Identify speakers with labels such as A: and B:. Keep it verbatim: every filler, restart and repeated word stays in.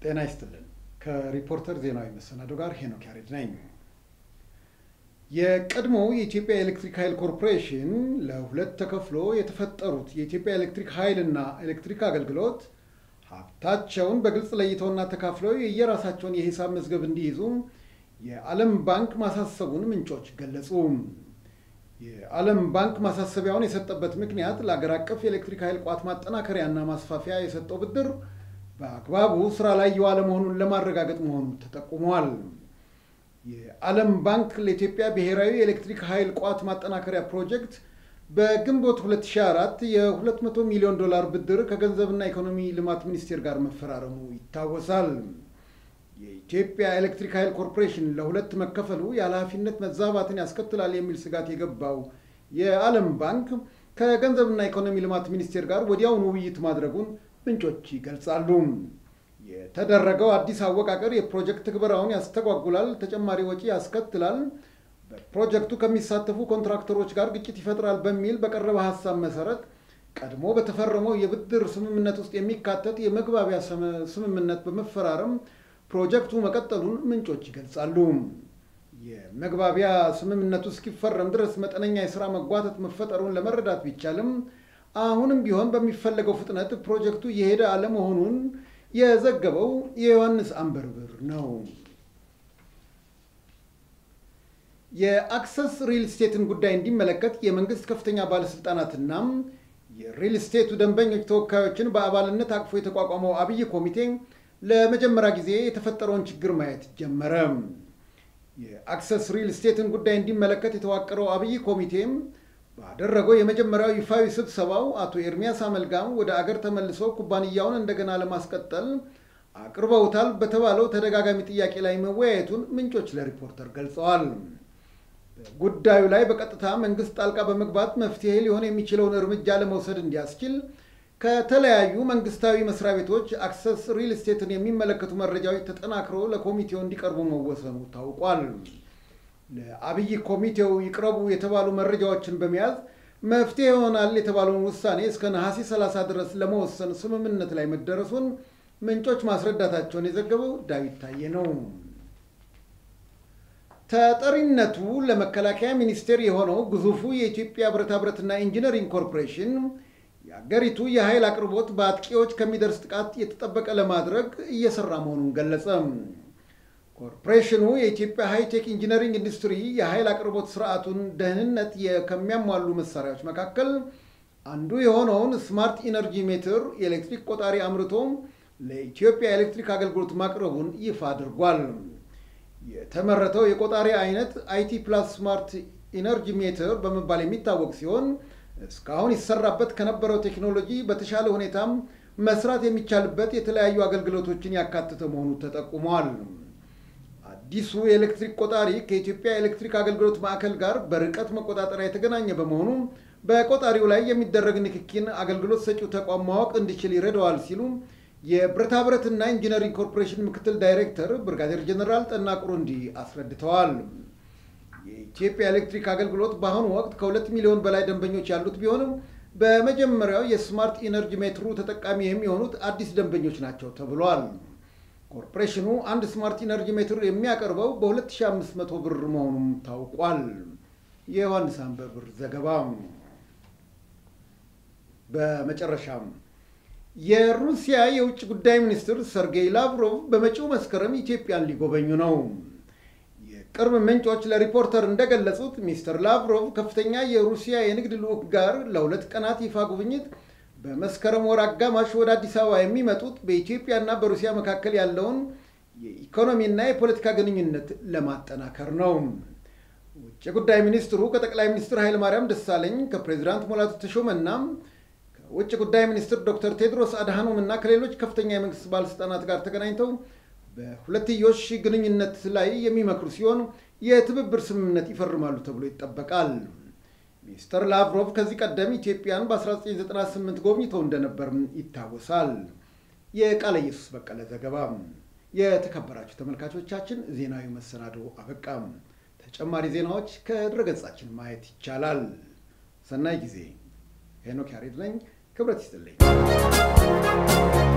A: ጤና ይስጥልን ከሪፖርተር ዜናዊ መሰናዶ ጋር ሄኖክ ያሬድ ነኝ። የቀድሞው የኢትዮጵያ ኤሌክትሪክ ኃይል ኮርፖሬሽን ለሁለት ተከፍሎ የተፈጠሩት የኢትዮጵያ ኤሌክትሪክ ኃይልና ኤሌክትሪክ አገልግሎት ሀብታቸውን በግልጽ ለይተውና ተካፍለው የየራሳቸውን የሂሳብ መዝገብ እንዲይዙ የዓለም ባንክ ማሳሰቡን ምንጮች ገለጹ። የዓለም ባንክ ማሳሰቢያውን የሰጠበት ምክንያት ለአገር አቀፍ የኤሌክትሪክ ኃይል ቋት ማጠናከሪያና ማስፋፊያ የሰጠው ብድር በአግባቡ ስራ ላይ የዋለ መሆኑን ለማረጋገጥ መሆኑ ተጠቁሟል። የዓለም ባንክ ለኢትዮጵያ ብሔራዊ የኤሌክትሪክ ኃይል ቋት ማጠናከሪያ ፕሮጀክት በግንቦት ሁለት ሺህ አራት የ200 ሚሊዮን ዶላር ብድር ከገንዘብና ኢኮኖሚ ልማት ሚኒስቴር ጋር መፈራረሙ ይታወሳል። የኢትዮጵያ ኤሌክትሪክ ኃይል ኮርፖሬሽን ለሁለት መከፈሉ የኃላፊነት መዛባትን ያስከትላል የሚል ስጋት የገባው የዓለም ባንክ ከገንዘብና ኢኮኖሚ ልማት ሚኒስቴር ጋር ወዲያውኑ ውይይት ማድረጉን ምንጮች ይገልጻሉ። የተደረገው አዲስ አወቃቀር የፕሮጀክት ትግበራውን ያስተጓጉላል፣ ተጨማሪ ወጪ ያስከትላል፣ በፕሮጀክቱ ከሚሳተፉ ኮንትራክተሮች ጋር ግጭት ይፈጥራል በሚል በቀረበ ሐሳብ መሰረት ቀድሞ በተፈረመው የብድር ስምምነት ውስጥ የሚካተት የመግባቢያ ስምምነት በመፈራረም ፕሮጀክቱ መቀጠሉን ምንጮች ይገልጻሉ። የመግባቢያ ስምምነቱ እስኪፈረም ድረስ መጠነኛ የሥራ መጓተት መፈጠሩን ለመረዳት ቢቻልም አሁንም ቢሆን በሚፈለገው ፍጥነት ፕሮጀክቱ የሄደ አለመሆኑን የዘገበው የዮሐንስ አንበርብር ነው። የአክሰስ ሪል ስቴትን ጉዳይ እንዲመለከት የመንግስት ከፍተኛ ባለስልጣናትና የሪል ስቴቱ ደንበኞች ተወካዮችን በአባልነት አቅፎ የተቋቋመው አብይ ኮሚቴ ለመጀመሪያ ጊዜ የተፈጠረውን ችግር ማየት ጀመረ። የአክሰስ ሪል ስቴትን ጉዳይ እንዲመለከት የተዋቀረው አብይ ኮሚቴም ባደረገው የመጀመሪያው ይፋዊ ስብሰባው አቶ ኤርሚያስ አመልጋም ወደ አገር ተመልሰው ኩባንያውን እንደገና ለማስቀጠል አቅርበውታል በተባለው ተደጋጋሚ ጥያቄ ላይ መወያየቱን ምንጮች ለሪፖርተር ገልጸዋል። ጉዳዩ ላይ በቀጥታ መንግስት ጣልቃ በመግባት መፍትሄ ሊሆን የሚችለውን እርምጃ ለመውሰድ እንዲያስችል ከተለያዩ መንግስታዊ መስሪያ ቤቶች አክሰስ ሪል ስቴትን የሚመለከቱ መረጃዎች ተጠናክረው ለኮሚቴው እንዲቀርቡ መወሰኑ ታውቋል። ለአብይ ኮሚቴው ይቅረቡ የተባሉ መረጃዎችን በመያዝ መፍትሄ ይሆናል የተባለውን ውሳኔ እስከ ነሐሴ ሰላሳ ድረስ ለመወሰን ስምምነት ላይ መደረሱን ምንጮች ማስረዳታቸውን የዘገበው ዳዊት ታዬ ነው። ተጠሪነቱ ለመከላከያ ሚኒስቴር የሆነው ግዙፉ የኢትዮጵያ ብረታ ብረትና ኢንጂነሪንግ ኮርፖሬሽን የአገሪቱ የኃይል አቅርቦት በአጥቂዎች ከሚደርስ ጥቃት የተጠበቀ ለማድረግ እየሰራ መሆኑን ገለጸ። ኮርፖሬሽኑ የኢትዮጵያ ሃይቴክ ኢንጂነሪንግ ኢንዱስትሪ የኃይል አቅርቦት ስርዓቱን ደህንነት ከሚያሟሉ መሳሪያዎች መካከል አንዱ የሆነውን ስማርት ኢነርጂ ሜትር የኤሌክትሪክ ቆጣሪ አምርቶ ለኢትዮጵያ ኤሌክትሪክ አገልግሎት ማቅረቡን ይፋ አድርጓል። የተመረተው የቆጣሪ አይነት አይቲ ፕላስ ስማርት ኢነርጂ ሜትር በመባል የሚታወቅ ሲሆን እስካሁን ይሰራበት ከነበረው ቴክኖሎጂ በተሻለ ሁኔታም መስራት የሚቻልበት የተለያዩ አገልግሎቶችን ያካተተ መሆኑ ተጠቁሟል። አዲሱ የኤሌክትሪክ ቆጣሪ ከኢትዮጵያ ኤሌክትሪክ አገልግሎት ማዕከል ጋር በርቀት መቆጣጠሪያ የተገናኘ በመሆኑ በቆጣሪው ላይ የሚደረግ ንክኪን አገልግሎት ሰጪው ተቋም ማወቅ እንዲችል ይረዳዋል ሲሉ የብረታ ብረትና ኢንጂነሪንግ ኮርፖሬሽን ምክትል ዳይሬክተር ብርጋዴር ጀነራል ጠና ቁሩንዲ አስረድተዋል። የኢትዮጵያ ኤሌክትሪክ አገልግሎት በአሁኑ ወቅት ከሁለት ሚሊዮን በላይ ደንበኞች ያሉት ቢሆንም በመጀመሪያው የስማርት ኢነርጂ ሜትሩ ተጠቃሚ የሚሆኑት አዲስ ደንበኞች ናቸው ተብሏል። ኮርፖሬሽኑ አንድ ስማርት ኢነርጂ ሜትር የሚያቀርበው በሁለት ሺህ አምስት መቶ ብር መሆኑም ታውቋል። የዮሐንስ አንበርብር ዘገባ። በመጨረሻም የሩሲያ የውጭ ጉዳይ ሚኒስትር ሰርጌይ ላቭሮቭ በመጪው መስከረም ኢትዮጵያን ሊጎበኙ ነው። የቅርብ ምንጮች ለሪፖርተር እንደገለጹት ሚስተር ላቭሮቭ ከፍተኛ የሩሲያ የንግድ ልዑክ ጋር ለሁለት ቀናት ይፋ ጉብኝት በመስከረም ወር አጋማሽ ወደ አዲስ አበባ የሚመጡት በኢትዮጵያና በሩሲያ መካከል ያለውን የኢኮኖሚና የፖለቲካ ግንኙነት ለማጠናከር ነው። ውጭ ጉዳይ ሚኒስትሩ ከጠቅላይ ሚኒስትር ኃይለማርያም ደሳለኝ፣ ከፕሬዝዳንት ሙላቱ ተሾመና ከውጭ ጉዳይ ሚኒስትር ዶክተር ቴድሮስ አድሃኖም እና ከሌሎች ከፍተኛ የመንግስት ባለስልጣናት ጋር ተገናኝተው በሁለትዮሽ ግንኙነት ላይ የሚመክሩ ሲሆን የትብብር ስምምነት ይፈርማሉ ተብሎ ይጠበቃል። ሚስተር ላቭሮቭ ከዚህ ቀደም ኢትዮጵያን በ1998 ጎብኝተው እንደነበር ይታወሳል። የቃለ ኢየሱስ በቀለ ዘገባ። የተከበራችሁ ተመልካቾቻችን ዜናዊ መሰናዶ አበቃም። ተጨማሪ ዜናዎች ከድረገጻችን ማየት ይቻላል። ሰናይ ጊዜ። ሄኖክ ያሬድ ነኝ። ክብረት ይስጥልኝ።